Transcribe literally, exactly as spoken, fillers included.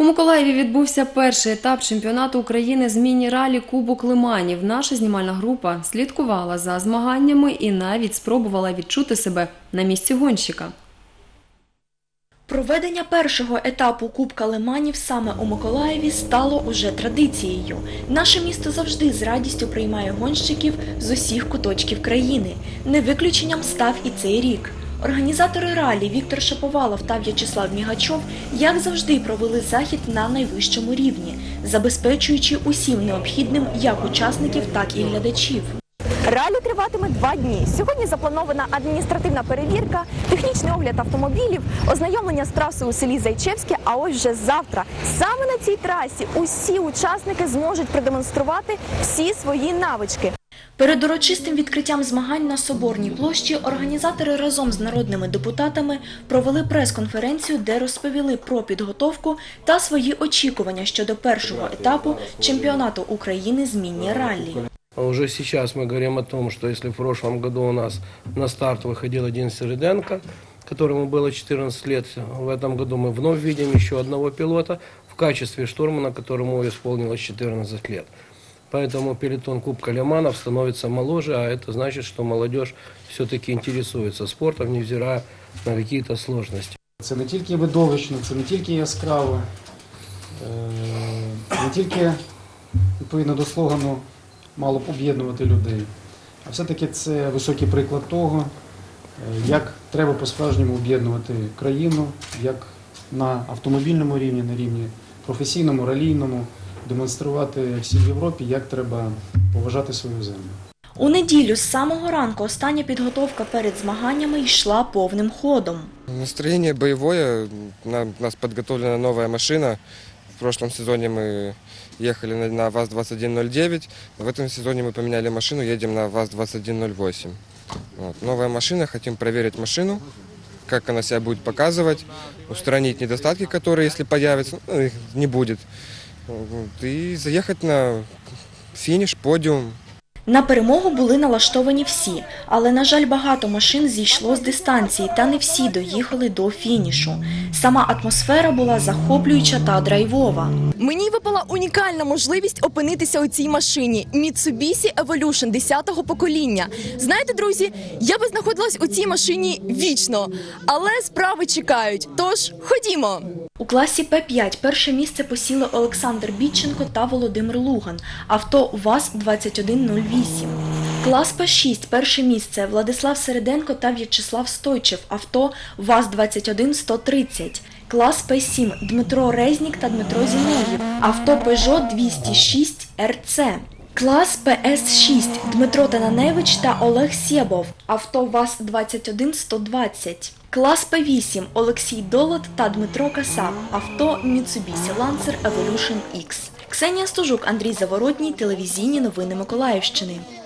У Миколаєві відбувся перший етап чемпіонату України з міні-ралі «Кубок Лиманів». Наша знімальна група слідкувала за змаганнями і навіть спробувала відчути себе на місці гонщика. Проведення першого етапу Кубка Лиманів саме у Миколаєві стало уже традицією. Наше місто завжди з радістю приймає гонщиків з усіх куточків країни. Не виключенням став і цей рік. Організатори ралі Віктор Шаповалов та В'ячеслав Мігачов, як завжди, провели захід на найвищому рівні, забезпечуючи усім необхідним як учасників, так і глядачів. Ралі триватиме два дні. Сьогодні запланована адміністративна перевірка, технічний огляд автомобілів, ознайомлення з трасою у селі Зайчевське, а ось вже завтра, саме на цій трасі, усі учасники зможуть продемонструвати всі свої навички. Перед урочистим відкриттям змагань на Соборній площі організатори разом з народними депутатами провели прес-конференцію, де розповіли про підготовку та свої очікування щодо першого етапу чемпіонату України з міні-раллі. Уже сейчас мы говорим о том, что если в прошлом году у нас на старт выходил один Середенко, которому было четырнадцать лет, в этом году мы вновь видим еще одного пилота в качестве штурмана, которому исполнилось четырнадцать лет. Поэтому пелотон Кубка Лиманов становится моложе, а это значит, что молодежь все-таки интересуется спортом, невзирая на какие-то сложности. Це не тільки видовищно, це не тільки яскраво, не тільки, відповідно до слогану, мало б об'єднувати людей, а все-таки це високий приклад того, як треба по-справжньому об'єднувати країну, як на автомобільному рівні, на рівні професійному, ралійному, демонструвати всій Європі, як треба поважати свою землю. У неділю з самого ранку остання підготовка перед змаганнями йшла повним ходом. Настроєння бойове, у нас підготовлена нова машина. В прошлом сезоне мы ехали на ВАЗ двадцать один ноль девять, в этом сезоне мы поменяли машину, едем на ВАЗ двадцать один ноль восемь. Вот. Новая машина, хотим проверить машину, как она себя будет показывать, устранить недостатки, которые, если появятся, ну, их не будет, и заехать на финиш, подиум. На перемогу були налаштовані всі, але, на жаль, багато машин зійшло з дистанції, та не всі доїхали до фінішу. Сама атмосфера була захоплююча та драйвова. Мені випала унікальна можливість опинитися у цій машині – Mitsubishi Evolution десятого покоління. Знаєте, друзі, я би знаходилась у цій машині вічно, але справи чекають, тож ходімо! У класі Пе п'ять перше місце посіли Олександр Бітченко та Володимир Луган, авто ВАЗ двадцять один нуль вісім. Клас Пе шість перше місце Владислав Середенко та В'ячеслав Стойчев, авто ВАЗ двадцять один сто тридцять. Клас Пе сім Дмитро Резнік та Дмитро Зінов'єв, авто Пежо двісті шість Ер Це. Клас Пе Ес шість Дмитро Тананевич та Олег Сєбов, авто ВАЗ двадцять один сто двадцять. Клас Пе вісім Олексій Долот та Дмитро Касап, авто Mitsubishi Lancer Evolution Ікс. Ксенія Стожук, Андрій Заворотній, телевізійні новини Миколаївщини.